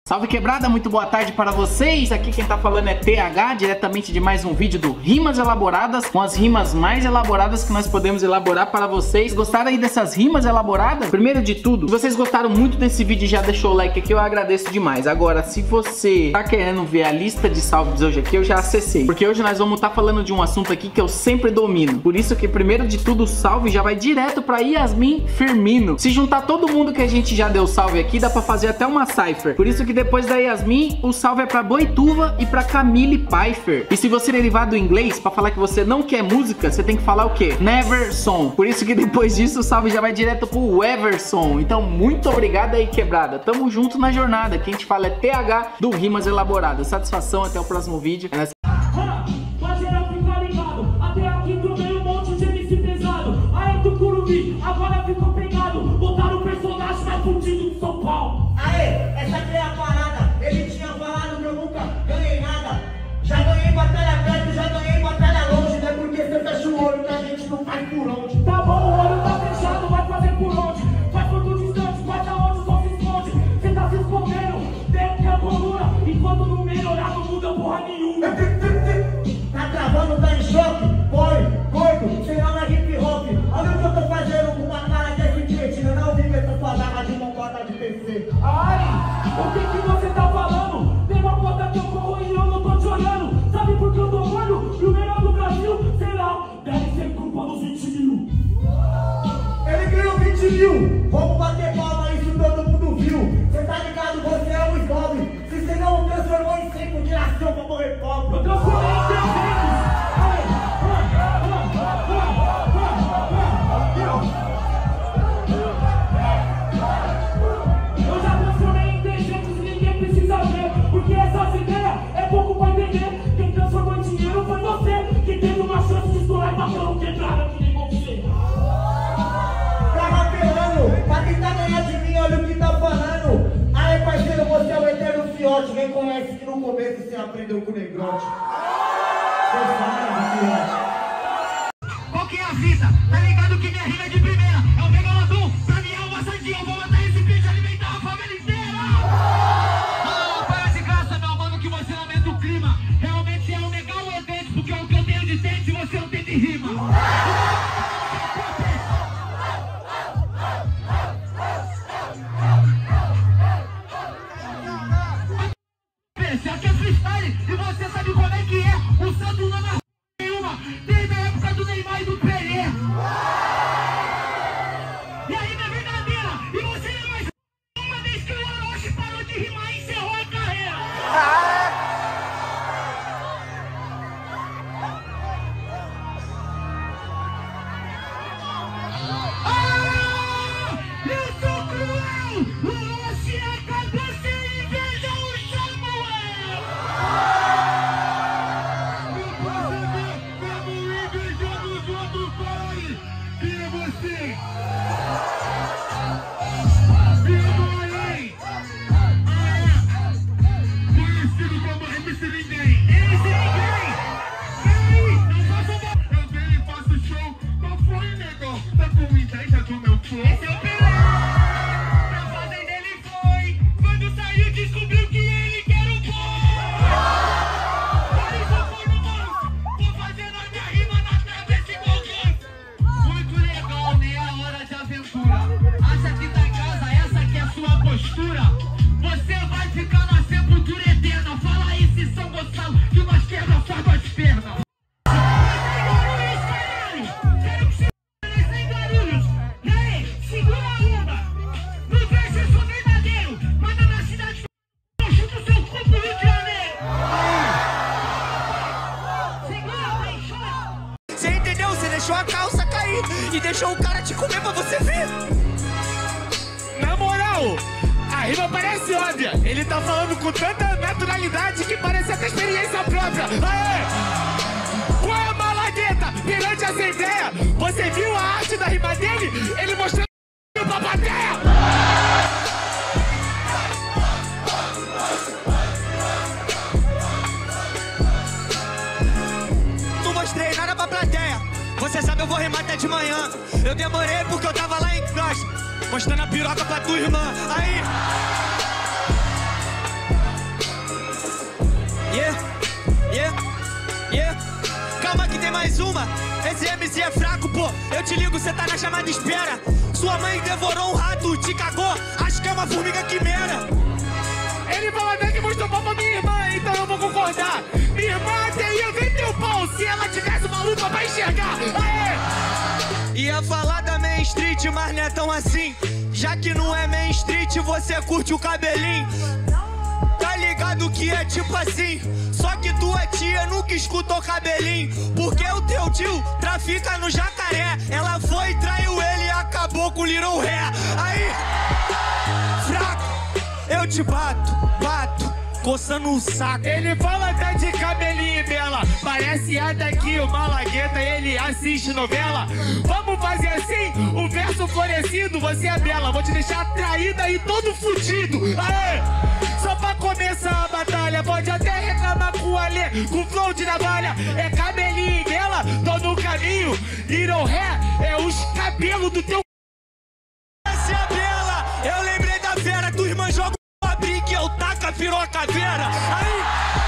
Salve quebrada, muito boa tarde para vocês. Aqui quem tá falando é TH, diretamente de mais um vídeo do Rimas Elaboradas, com as rimas mais elaboradas que nós podemos elaborar para vocês. Gostaram aí dessas rimas elaboradas? Primeiro de tudo, se vocês gostaram muito desse vídeo e já deixou o like aqui, eu agradeço demais. Agora, se você tá querendo ver a lista de salves hoje aqui, eu já acessei, porque hoje nós vamos estar falando de um assunto aqui que eu sempre domino. Por isso que primeiro de tudo o salve já vai direto para Yasmin Firmino. Se juntar todo mundo que a gente já deu salve aqui, dá para fazer até uma cipher. Por isso que depois da Yasmin, o salve é pra Boituva e pra Camille Pfeiffer. E se você derivar do inglês, pra falar que você não quer música, você tem que falar o quê? Never song. Por isso que depois disso, o salve já vai direto pro Everson. Então, muito obrigado aí, quebrada. Tamo junto na jornada. Quem te fala é TH do Rimas Elaboradas. Satisfação, até o próximo vídeo. Agora ficou pegado, botaram o personagem mais fudido de São Paulo. Aê, essa aqui é a parada. Ele tinha falado que eu nunca ganhei nada. Já ganhei batalha perto, já ganhei batalha longe. Não é porque você fecha o olho que a gente não faz por onde. Tá bom, o olho tá fechado, vai fazer por onde? Faz por tudo distante, vai da onde só se esconde. Você tá se escondendo, dentro que a coluna. Enquanto não melhorar, não muda porra nenhuma. Tá travando, tá em choque? Foi, gordo, sem nada de hip hop. Olha o que eu tô fazendo com uma cara de RPG. Não vi que essa sua dama de uma bota de PC. Ai, o que você tá falando? Tem uma conta que eu corro e eu não tô te olhando. Sabe por que eu tô gordo? E o melhor do Brasil, sei lá, deve ser culpa dos 20 mil. Ele ganhou 20 mil. Vamos bater palma, isso todo mundo viu. Cê tá ligado, você é um snob. Se você não transformou em 5 de ação pra morrer pobre. Eu transformei em 300. Eu já transformei em 300 e ninguém precisa ver. Porque essas ideias é pouco pra entender. Quem transformou em dinheiro foi você, que teve uma chance de estourar e bater um quebrada que nem você. Tá rapelando, pra tentar ganhar de mim, olha o que tá falando. Aí parceiro, você é o eterno fiote. Reconhece que no começo você aprendeu com o Negrote. Qual que é a fita? Tá ligado que minha rima é de primeira? É o Megalodon, pra mim é uma sardinha. Eu vou matar esse bicho e alimentar a família inteira. Ah, para de graça, meu mano, que você aumenta o clima. Realmente é um legal evento, porque o que eu tenho de dente você não tem de rima. Esse aqui é freestyle e você sabe como é que é. O santo não é nenhuma, desde a época do Neymar e do Pelé. E a rima é verdadeira, e você não é mais uma vez que o Orochi parou de rimar e encerrou a carreira. Eu sou cruel, o Orochi acabou sem inveja o Samuel. Esse é o Pelé. Na fazenda ele foi. Quando saiu, descobriu que ele quer um boi. Por isso eu fui no manso. Vou fazendo a minha rima na travessa igual ganso. Muito legal, né? A hora de aventura. Acha que tá em casa, essa que é a sua postura. Você vai ficar na sepultura eterna. Fala aí se São Gonçalo que nós quebra só duas pernas. Segura a onda, no verso eu sou verdadeiro, manda na cidade, eu chuto seu corpo no Rio de Janeiro. Segura, bem, chora. Você entendeu? Você deixou a calça cair e deixou o cara te comer pra você ver. Na moral, a rima parece óbvia. Ele tá falando com tanta naturalidade que parece até experiência própria. Aê! Qual é a malagueta? Perante essa ideia, você viu a arte da rima dele? Ele mostrando pra plateia! Não mostrei nada pra plateia. Você sabe, eu vou rimar até de manhã. Eu demorei porque eu tava lá em Cross, mostrando a piroca pra tua irmã. Aí esse MC é fraco, pô. Eu te ligo, cê tá na chamada de espera. Sua mãe devorou um rato, te cagou, acho que é uma formiga quimera. Ele falou até que mostrou pau pra minha irmã, então eu vou concordar. Minha irmã até ia ver teu pau, se ela tivesse uma lupa pra enxergar. Aê! Ia falar da Main Street, mas não é tão assim. Já que não é Main Street, você curte o cabelinho. Tá ligado que é tipo assim, só que tua tia nunca escutou cabelinho. Porque o teu tio trafica no Jacaré. Ela foi, traiu ele e acabou com o Little Ré. Aí, fraco, eu te bato, coçando o saco. Ele fala até de cabelinho dela, parece até que o Malagueta ele assiste novela. Vamos fazer assim, o verso florescido, você é bela. Vou te deixar traída e todo fudido. Aê! Só pra começar a batalha, pode até reclamar com o Alê, com flow de navalha. É cabelinho dela, tô no caminho. Little Ré é os cabelos do teu. Essa é a bela, eu lembrei da fera. Tua irmã joga uma briga e eu taca, virou a caveira. Aí...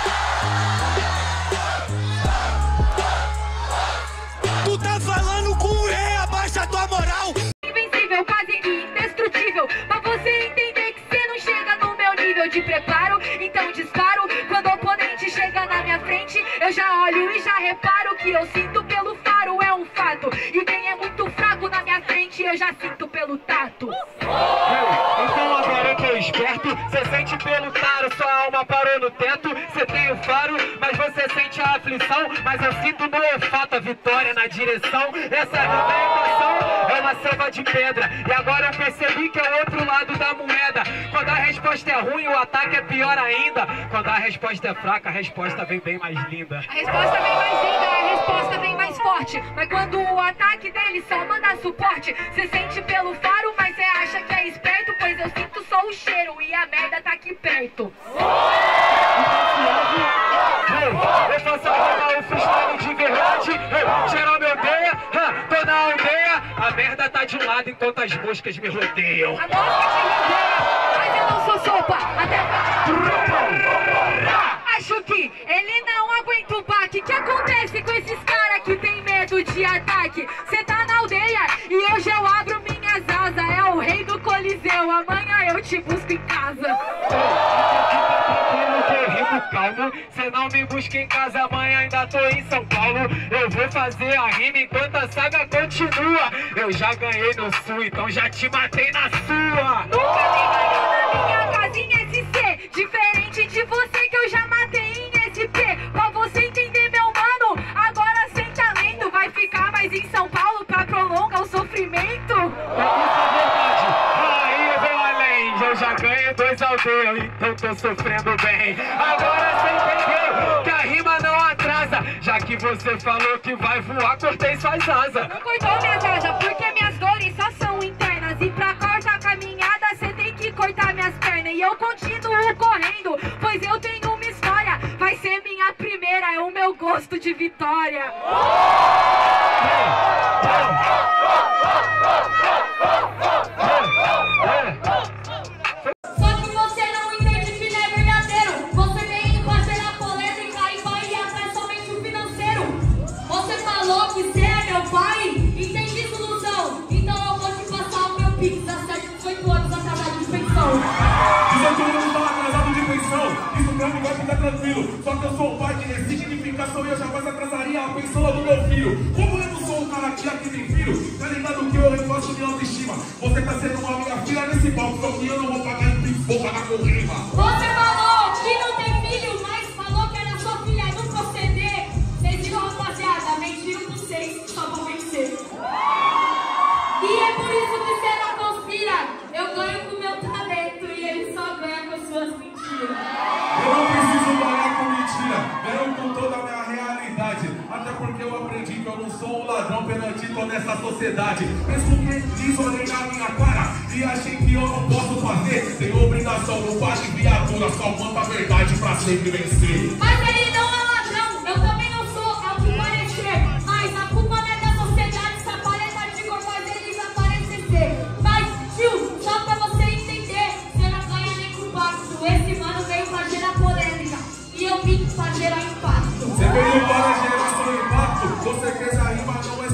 Tu tá falando com o rei, abaixa tua moral. Invencível, quase indestrutível. Pra você entender que você não chega no meu nível de preparo, então disparo. Quando o oponente chega na minha frente, eu já olho e já reparo que eu sinto pelo faro, é um fato. E quem é muito fraco na minha frente, eu já sinto pelo tato. Então agora eu tô esperto, cê sente pelo taro, sua alma parou no teto. Cê tem o faro, mas você sente a aflição. Mas eu sinto no olfato a vitória na direção. Essa equação é uma selva de pedra. E agora eu percebi que é o outro lado da moeda. Quando a resposta é ruim, o ataque é pior ainda. Quando a resposta é fraca, a resposta vem bem mais linda. A resposta vem mais linda, a resposta vem mais forte. Mas quando o ataque dele só manda suporte, cê sente pelo faro, mas cê acha que é esperto. Pois eu sinto só o cheiro e a merda tá aqui perto. Eu faço a freestyle de verdade. Geral me odeia, tô na aldeia. A merda tá de um lado enquanto as moscas me rodeiam. A mosca te rodeia, mas eu não sou sopa. Até acho que ele não aguenta o baque. O que acontece com esses caras que tem medo de ataque? Cê tá na aldeia e hoje eu abro minhas asas. É o rei do Coliseu, amanhã eu te busco em casa. Calmo, cê não me busca em casa, amanhã ainda tô em São Paulo. Eu vou fazer a rima enquanto a saga continua. Eu já ganhei no sul, então já te matei na sua. Nunca me ganhou na minha casinha SC, diferente de você que eu já matei em SP. Pra você entender, meu mano, agora sem talento, vai ficar mais em São Paulo pra prolongar o sofrimento. Eu já ganhei 2 aldeias, então tô sofrendo bem. Agora você entendeu que a rima não atrasa. Já que você falou que vai voar, cortei suas asas. Não cortou minhas asas, porque minhas dores só são internas. E pra cortar a caminhada, cê tem que cortar minhas pernas. E eu continuo correndo, pois eu tenho uma história. Vai ser minha primeira, é o meu gosto de vitória. Só que você não entende que não é verdadeiro. Você veio fazer a polêmica e vai ir atrás somente o financeiro. Você falou que você é meu pai e tem desilusão. Então eu vou te passar o meu pix há 18 anos atrasado de pensão. 18 anos tá atrasado de pensão. Isso pra mim vai ficar tranquilo. Só que eu sou o pai que decide significação e eu jamais atrasaria a pensão do meu filho. Como eu não sou um cara tia que tem filho, tá ligado que eu reforço minha autoestima. Você tá sendo uma minha filha nesse palco, só que eu não vou pagar em pix, vou pagar com rima. Você falou que não tem filho, mas falou que era sua filha no proceder. Vocês viram, rapaziada? Mentira com vocês, só vou vencer. E é por isso que você não conspira. Eu ganho com meu talento e ele só ganha com suas mentiras. Eu não preciso ganhar com mentira, ganho com toda a minha realidade. Até porque eu aprendi que eu não sou um ladrão perante toda essa sociedade. Mesmo que diz olhei na minha cara e achei que eu não posso fazer. Tem obrigação, não bate viatura, só manda a verdade pra sempre vencer. Mas ele não é ladrão, eu também não sou, ao que parecer. Mas a culpa não é da sociedade, essa paleta de cor faz ele desaparecer. Mas, tio, só pra você entender, você não ganha nem com pacto. Esse mano veio fazer a polêmica e eu vim fazer o impacto. Você veio para gerar seu impacto, você fez a rima, não é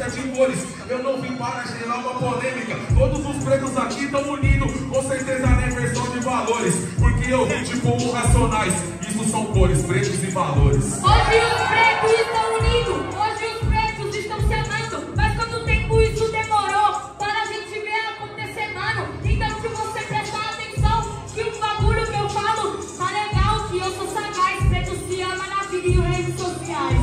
sete cores. Eu não vim para gerar uma polêmica. Todos os pretos aqui estão unidos, com certeza na inversão de valores. Porque eu vim tipo o Racionais. Isso são cores, pretos e valores. Hoje os pretos estão unidos, hoje os pretos estão se amando. Mas quanto tempo isso demorou para a gente ver acontecer, mano? Então se você prestar atenção, que o bagulho que eu falo tá legal, que eu sou sagaz. Preto se ama na vida e redes sociais.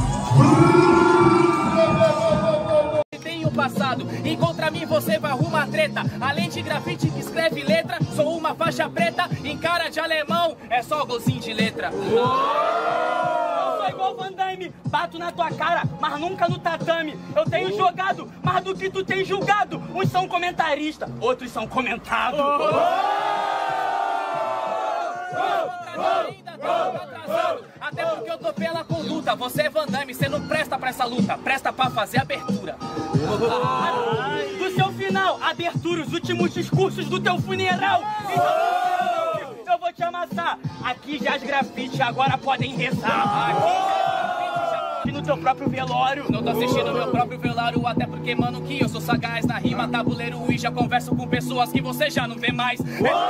Tem o passado, e contra mim você vai arrumar treta. Além de grafite que escreve letra, sou uma faixa preta. Em cara de alemão, é só golzinho de letra. Eu sou igual Van Damme, bato na tua cara, mas nunca no tatame. Eu tenho jogado mais do que tu tem julgado. Uns são comentaristas, outros são comentados. Até porque eu tô pela conduta. Você é Van Damme, você não presta pra essa luta. Presta pra fazer abertura. Do seu final, abertura, os últimos discursos do teu funeral. Então, eu vou te amassar. Aqui já as grafites agora podem rezar. Aqui no teu próprio velório. Não tô assistindo meu próprio velório, até porque, mano, que eu sou sagaz na rima, tabuleiro e já converso com pessoas que você já não vê mais.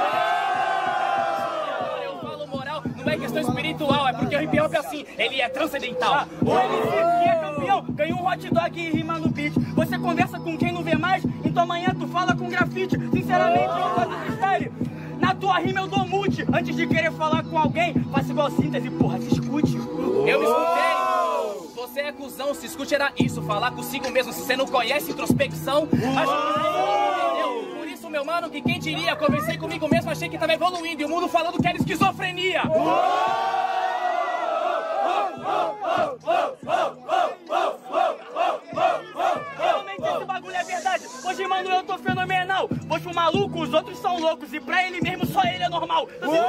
Não é questão espiritual, é porque o hip hop é assim, ele é transcendental. O MC que é campeão, ganha um hot dog e rima no beat. Você conversa com quem não vê mais, então amanhã tu fala com grafite. Sinceramente, eu faço freestyle. Na tua rima eu dou mute. Antes de querer falar com alguém, faça igual síntese, porra, se escute. Eu me escutei. Você é cuzão, se escute era isso. Falar consigo mesmo, se você não conhece introspecção. Entendeu? Por isso, meu mano, que quem diria? Conversei comigo mesmo, achei que tava evoluindo. E o mundo falando que era esquizofrenia. Realmente esse bagulho é verdade. Hoje, mano, eu tô fenomenal. Hoje o maluco, os outros são loucos. E pra ele mesmo, só ele é normal.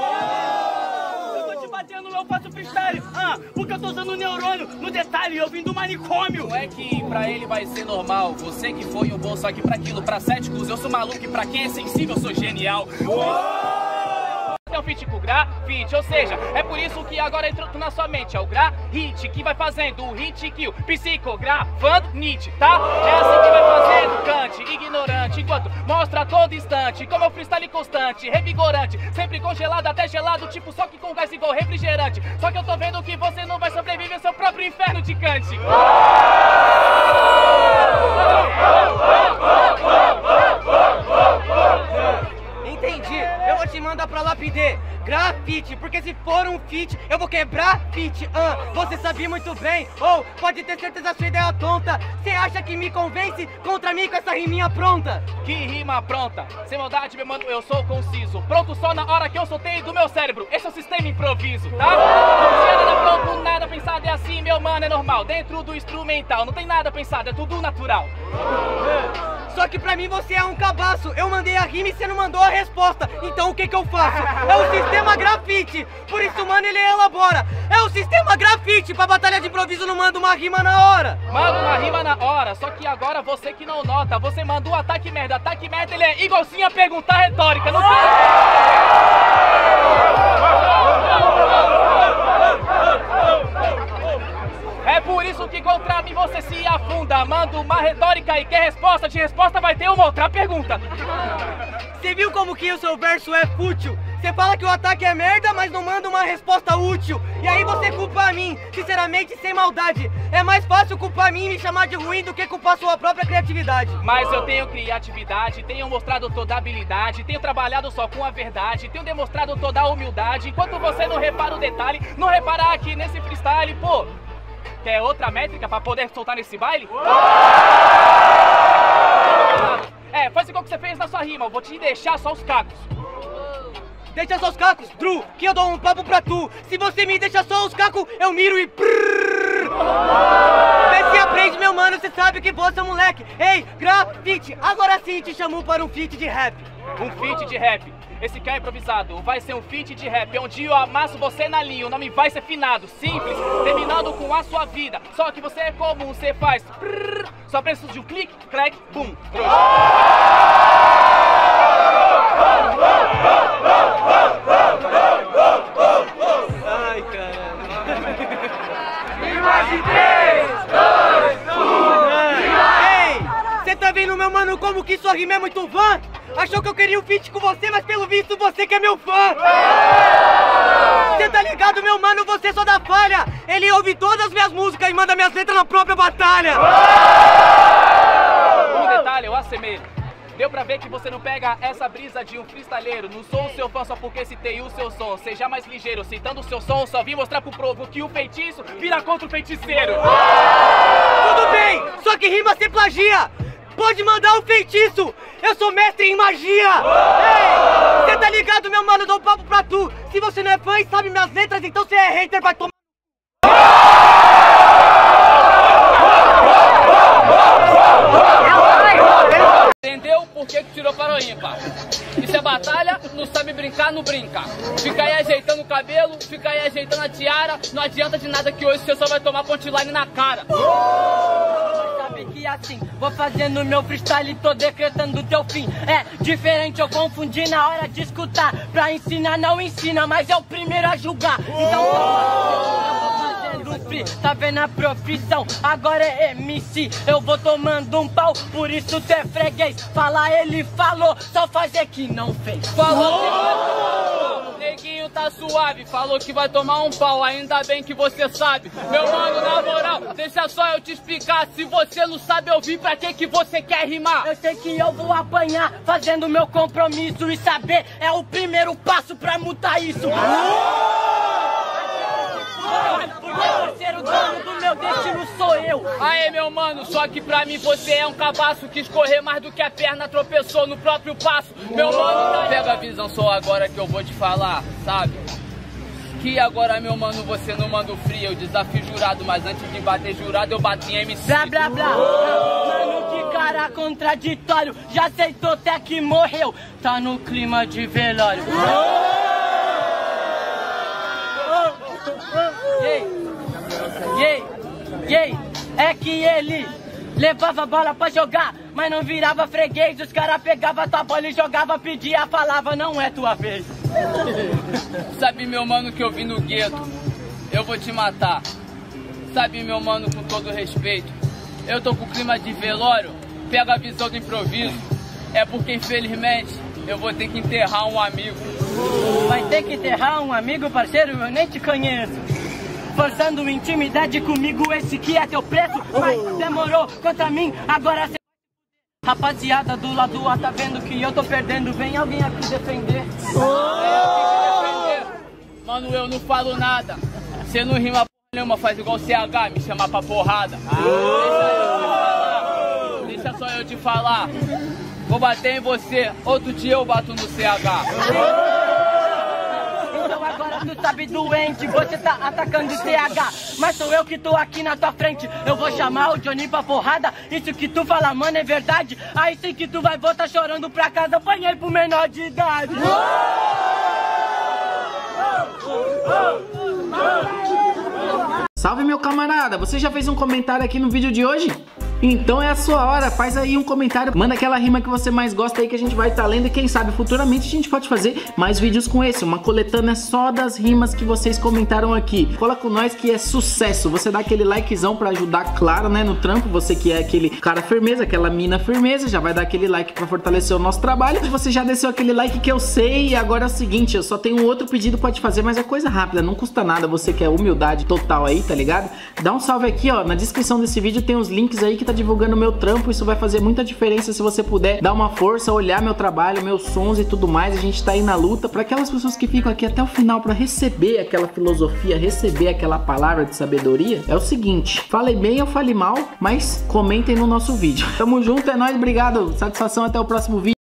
Eu tô te batendo, eu faço freestyle. Porque eu tô usando neurônio. No detalhe, eu vim do manicômio. Não é que pra ele vai ser normal. Você que foi um bom, só que pra aquilo, pra céticos, eu sou maluco. E pra quem é sensível, eu sou genial. É um feat com grafite, ou seja, é por isso que agora entrou na sua mente. É o grafite que vai fazendo o hit kill, psicografando Nietzsche, tá? É assim que vai fazendo cante, ignorante, enquanto mostra a todo instante como é o freestyle constante, revigorante, sempre congelado até gelado, tipo só que com gás igual refrigerante. Só que eu tô vendo que você não vai sobreviver ao seu próprio inferno de Kant. Entendi, eu vou te mandar pra lapidê. Grafite, porque se for um feat, eu vou quebrar feat. Você sabia muito bem, ou pode ter certeza sua ideia tonta. Você acha que me convence contra mim com essa riminha pronta? Que rima pronta, sem maldade, meu mano, eu sou conciso. Pronto só na hora que eu soltei do meu cérebro. Esse é o sistema improviso, tá? Não tinha nada pronto, nada pensado, é assim, meu mano, é normal. Dentro do instrumental, não tem nada pensado, é tudo natural. Só que pra mim você é um cabaço. Eu mandei a rima e você não mandou a resposta. Então o que que eu faço? É o sistema grafite. Por isso, mano, ele elabora. É o sistema grafite. Pra batalha de improviso não manda uma rima na hora. Manda uma rima na hora. Só que agora você que não nota, você manda um ataque merda. Ataque merda, ele é igualzinho a perguntar retórica. Não É por isso que contra mim você se afunda. Manda uma retórica e quer resposta. De resposta vai ter uma outra pergunta. Você viu como que o seu verso é fútil? Você fala que o ataque é merda, mas não manda uma resposta útil. E aí você culpa a mim, sinceramente, sem maldade. É mais fácil culpar a mim e me chamar de ruim do que culpar sua própria criatividade. Mas eu tenho criatividade, tenho mostrado toda a habilidade, tenho trabalhado só com a verdade, tenho demonstrado toda a humildade. Enquanto você não repara o detalhe, não reparar aqui nesse freestyle, pô. Quer outra métrica pra poder soltar nesse baile? Faz igual que você fez na sua rima, eu vou te deixar só os cacos. Deixa só os cacos, Drew, que eu dou um papo pra tu. Se você me deixa só os cacos, eu miro e prrrr. Vê se aprende, meu mano, você sabe que você é moleque. Ei, grafite, agora sim te chamo para um feat de rap. Um feat de rap. Esse que é improvisado vai ser um feat de rap, onde eu amasso você na linha, o nome vai ser finado, simples, terminando com a sua vida. Só que você é comum, você faz prrr, só precisa de um clique, crack, boom, Ai, caramba. Imagem 3, 2, 1. Ei, sua rima é muito vã. Achou que eu queria um feat com você, mas pelo visto você que é meu fã. Cê tá ligado, meu mano, você só dá falha. Ele ouve todas as minhas músicas e manda minhas letras na própria batalha. Um detalhe, eu assemelho. Deu pra ver que você não pega essa brisa de um freestyleiro. Não sou o seu fã só porque citei o seu som. Seja mais ligeiro, citando o seu som, só vim mostrar pro povo que o feitiço vira contra o feiticeiro. Tudo bem, só que rima sem plagia. Pode mandar um feitiço, eu sou mestre em magia. Ei, cê tá ligado, meu mano, dou um papo pra tu. Se você não é fã e sabe minhas letras, então cê é hater, vai tomar. Entendeu por que tirou para o ímpar? Isso é batalha, não sabe brincar, não brinca. Fica aí ajeitando o cabelo, fica aí ajeitando a tiara. Não adianta de nada que hoje você só vai tomar punchline na cara. Sabe que assim, vou fazendo meu freestyle, tô decretando teu fim. É diferente, eu confundi na hora de escutar. Pra ensinar não ensina, mas é o primeiro a julgar. Então tá vendo a profissão, agora é MC. Eu vou tomando um pau, por isso cê é freguês. Falar ele falou, só fazer que não fez. Falou que vai... Neguinho tá suave, falou que vai tomar um pau. Ainda bem que você sabe. Meu mano, na moral, deixa só eu te explicar. Se você não sabe ouvir, pra que você quer rimar? Eu sei que eu vou apanhar, fazendo meu compromisso. E saber é o primeiro passo pra mudar isso. Porque ser o dono do meu destino sou eu. Aê, meu mano, só que pra mim você é um cabaço. Quis correr mais do que a perna, tropeçou no próprio passo. Meu mano, tá... Pega a visão só agora que eu vou te falar, sabe? Que agora, meu mano, você não manda o free. Eu desafio jurado, mas antes de bater jurado eu bati em MC. Blá, blá, blá. Mano, que cara contraditório. Já aceitou até que morreu. Tá no clima de velório. É que ele levava a bola pra jogar, mas não virava freguês. Os caras pegavam tua bola e jogavam, pedia, falava, não é tua vez. Sabe, meu mano, que eu vim no gueto, eu vou te matar. Sabe, meu mano, com todo respeito, eu tô com clima de velório, pega a visão do improviso. É porque, infelizmente, eu vou ter que enterrar um amigo. Vai ter que enterrar um amigo, parceiro? Eu nem te conheço. Forçando intimidade comigo, esse que é teu preço. Mas demorou contra mim, agora cê... Rapaziada do lado A, tá vendo que eu tô perdendo. Vem alguém aqui defender. Mano, eu não falo nada. Cê não rima porra nenhuma, faz igual CH, me chamar pra porrada. Deixa só eu te falar. Vou bater em você, outro dia eu bato no CH. Então agora tu sabe, doente, você tá atacando o CH, mas sou eu que tô aqui na tua frente. Eu vou chamar o Johnny pra porrada. Isso que tu fala, mano, é verdade. Aí sim que tu vai voltar chorando pra casa. Apanhei pro menor de idade. Salve, meu camarada, você já fez um comentário aqui no vídeo de hoje? Então é a sua hora, faz aí um comentário, manda aquela rima que você mais gosta aí que a gente vai estar lendo e quem sabe futuramente a gente pode fazer mais vídeos com esse, uma coletânea só das rimas que vocês comentaram aqui. Cola com nós que é sucesso, você dá aquele likezão pra ajudar, claro, né, no trampo, você que é aquele cara firmeza, aquela mina firmeza, já vai dar aquele like pra fortalecer o nosso trabalho. Você já desceu aquele like que eu sei e agora é o seguinte, eu só tenho um outro pedido pra te fazer, mas é coisa rápida, não custa nada, você quer humildade total aí, tá ligado? Dá um salve aqui, ó, na descrição desse vídeo tem os links aí que tá divulgando meu trampo, isso vai fazer muita diferença se você puder dar uma força, olhar meu trabalho, meus sons e tudo mais. A gente tá aí na luta para aquelas pessoas que ficam aqui até o final para receber aquela filosofia, receber aquela palavra de sabedoria. É o seguinte, falei bem ou falei mal, mas comentem no nosso vídeo. Tamo junto, é nóis, obrigado, satisfação, até o próximo vídeo.